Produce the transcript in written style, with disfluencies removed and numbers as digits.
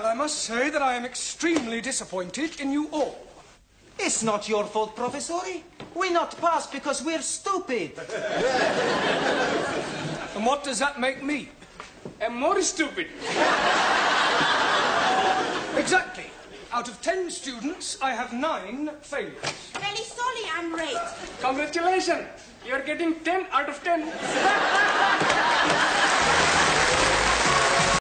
I must say that I am extremely disappointed in you all. It's not your fault, Professori. We not pass because we're stupid. And what does that make me? More stupid. Exactly. Out of 10 students, I have 9 failures. Very sorry, I'm late. Congratulations. You're getting 10 out of 10.